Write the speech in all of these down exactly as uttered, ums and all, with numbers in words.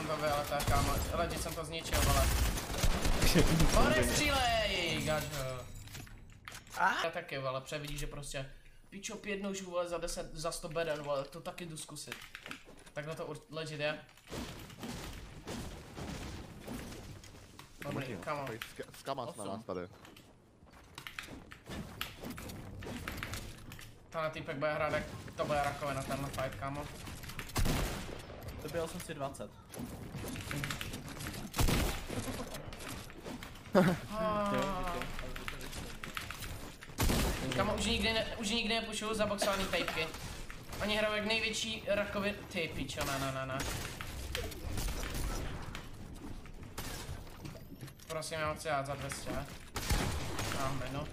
jsem to vyletěl, kámo. Lidi jsem to zničil, vole. Nestřílej, gažo. Já taky, vole, převidíš, že prostě pičo pět nožů, vole, za deset, za sto beden, vole, to taky jdu zkusit. Takhle to legit je. Dobrý, kámo. Zkamas na nás tady. Tenhle týpek bude hrát, jak to bude rakovina, tenhle fight, kámo. Doběl jsem si dvacet. Kámo, už nikdy, ne, už nikdy nepušuju zaboxovaný pejpky. Oni hrajou jak největší rakovin... Ty pičo, na na na na. Prosím, já chci dát za dvě stě. Mám bednu.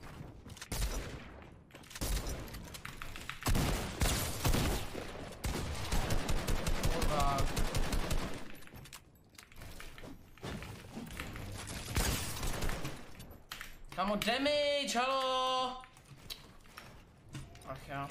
Kurva. Kámo, damage, halo! Ach jo.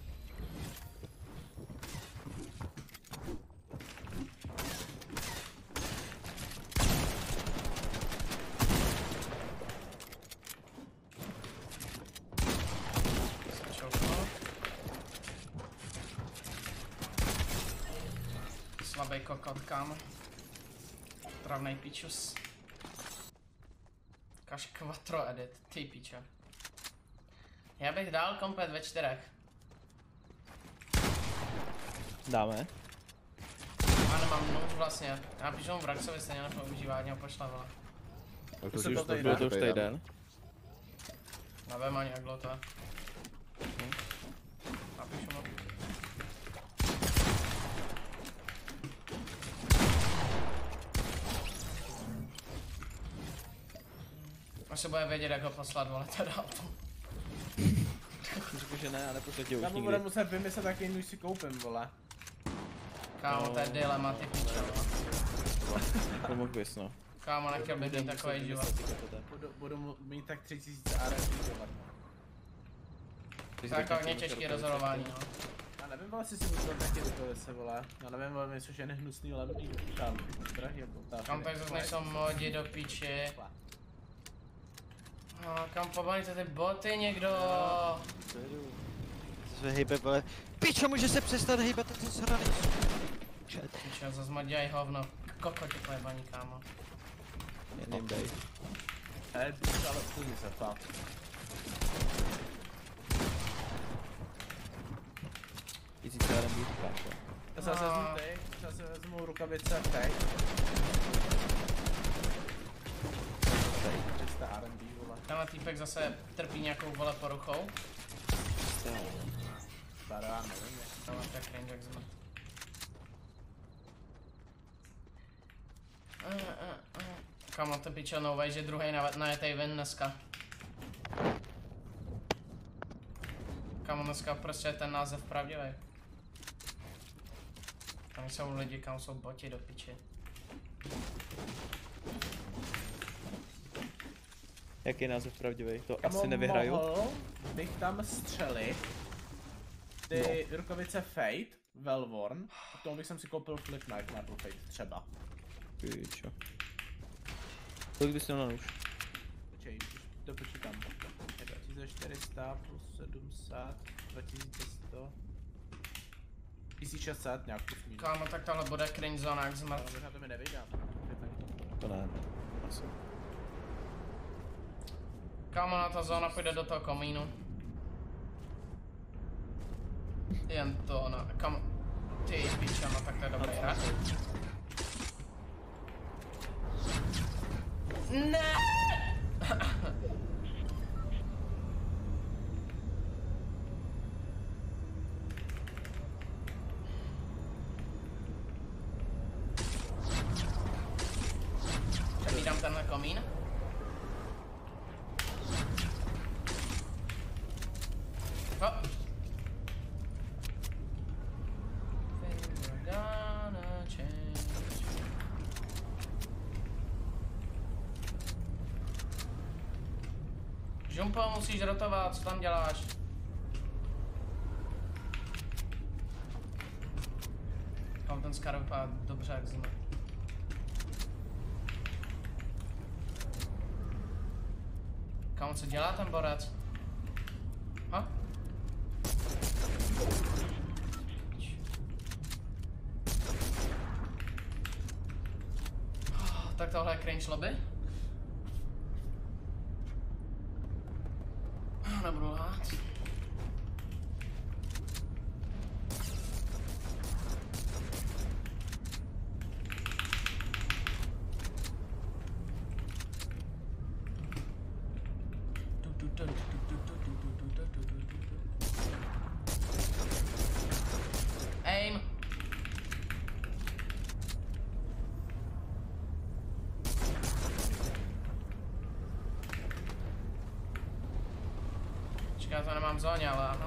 Slabý kokot, kámo. Travnej pičus. Kaž quattro edit, ty pičo. Já bych dal komplet ve čtyřech. Dáme. Já nemám nůž vlastně. Já píšu v Raxovi stejně nepoužívá, ať něho pošle. Byl to už týden. Nevím ani jak dlouho to je. Napíšu mu. Až se bude vědět, jak ho poslat, vole, teda. Řekl, že ne, ale pošle tě už Já nikdy. mu budu muset vymyslet, jaký nůž si koupím, vole. Kámo, to je dilema, ty pičo. Pomohl bys, no. Kámo, nechtěl bych mít takový život. Budu, budu mít tak tři tisíce R F život. To je jako hodně těžký rozhodování, no. Já nevím, vole, jestli si myslel taky rukovice, vole. Já nevím, vole, myslím, že je nehnusný levný, tam, drahý, jako tak. Kam tak zase nejsou modi do piči. No, kam pobalíte ty boty někdo? Se hejbe, vole. Pičo, může se přestat hejbat, to se sraný. Pičo, zase ma dělaj hovno. Kokoti pojebaní, kámo. Jedným dej. Hej, ale půjde se, fakt. Tisíce R M B, kámo. Já se vezmu ty, já se vezmu rukavice teď. tři sta R M B, vole. Tenhle týpek zase trpí nějakou, vole, poruchou. Stará, nevím, jak. Tenhle tak cringe, jak zmrt. Kámo, to pičo novej, že druhej najetej ven dneska. Kámo, dneska prostě je ten název pravdivý. Tam jsou lidi, kam jsou boti do piči. Jaký je název pravdivý? To Kamo, asi nevyhraju. Mohl bych tam střelit ty no. rukavice Fate, Velvorn, a k tomu bych jsem si koupil Flip Knife na Fate třeba. Pičo. Kolik bys měl na nůž? Počkej, to počítám. dva tisíce čtyři sta plus sedm set, dva tisíce sto. tisíc šest set nějak plus minus. Kámo, tak tohle bude cringe zóna, jak zmrt. Ale možná to mi nevyjde. To ne. Asi. Kámo, na ta zóna půjde do toho komínu. Jen to, no, kam... Ty pičo, no tak to je dobrý hra. Ne! Přebídám tenhle komín. Oh. Žumpo, musíš rotovat, co tam děláš? Tam ten skar vypadá dobře jak zima. Kámo, co dělá ten borec? Ha? Tak tohle je cringe lobby. Nebudu lhát. Aim. Já to nemám v zóně, ale aha.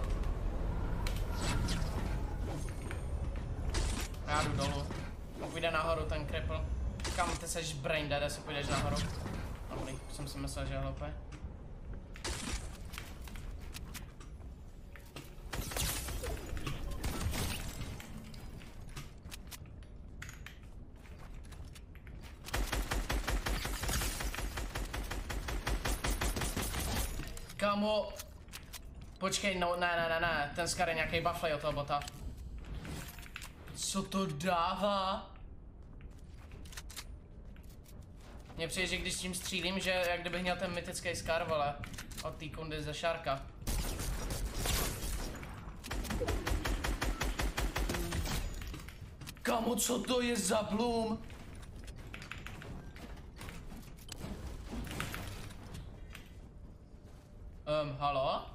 Já jdu dolů. Půjde nahoru ten cripple. Kam ty seš brain dead, jestli půjdeš nahoru. Dobrý, jsem si myslel, že je hloupý. Kámo. Počkej, no, ne, ne, ne, ne, ten Scar je nějaký bufflej od toho bota. Co to dává? Mně přijde, že když s tím střílím, že jak kdybych měl ten mytický Scar, vole, od té kundy ze Sharka. Kámo, co to je za Bloom? Um, halo?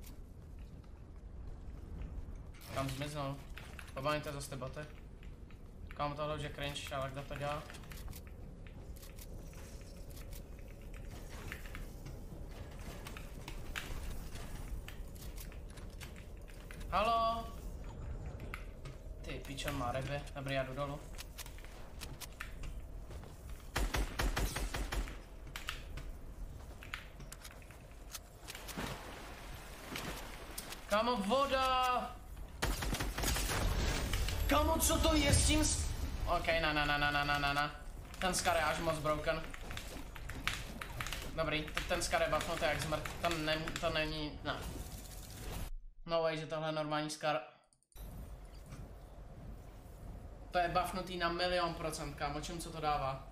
Kam zmizel? Pobaňte zase ty boty. Kámo, tohle už je cringe, ale kdo to dělá? Halo? Ty pičo má ryby, dobrý, já jdu dolů. Kámo, voda! Kámo, co to je s tím s... OK, na na na na na na na na. Ten Scar je až moc broken. Dobrý, ten Scar je buffnutý jak zmrt. To, ne, to není... No. No way, že tohle je normální Scar. To je buffnutý na milion procent, kámo, čím co to dává?